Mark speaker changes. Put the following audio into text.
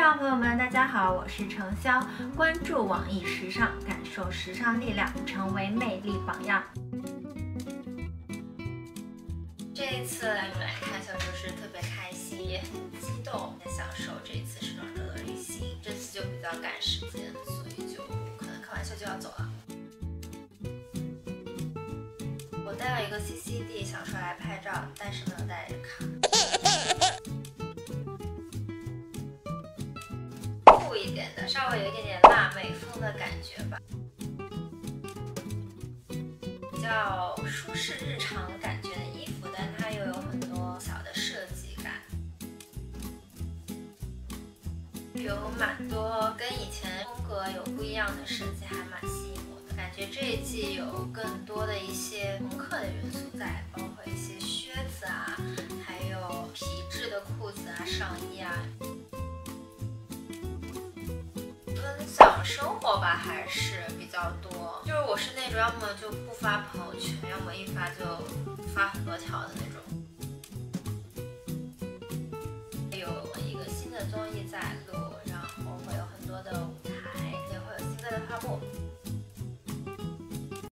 Speaker 1: 上朋友们，大家好，我是程潇，关注网易时尚，感受时尚力量，成为魅力榜样。这一次来你们来看小周是特别开心，也很激动，享受这一次时装周的旅行。这次就比较赶时间，所以就可能看完秀就要走了。我带了一个 CCD， 想说来拍照，但是没有带着卡。酷一点的，稍微有一点点辣妹风的感觉吧，比较舒适日常感觉的衣服，但它又有很多小的设计感，有蛮多跟以前风格有不一样的设计，还蛮吸引我的。感觉这一季有更多的一些朋克的元素在，包括一些靴子啊，还有皮质的裤子啊、上衣啊。分享生活吧还是比较多，就是我是那种要么就不发朋友圈，要么一发就发很多条的那种。有一个新的综艺在录，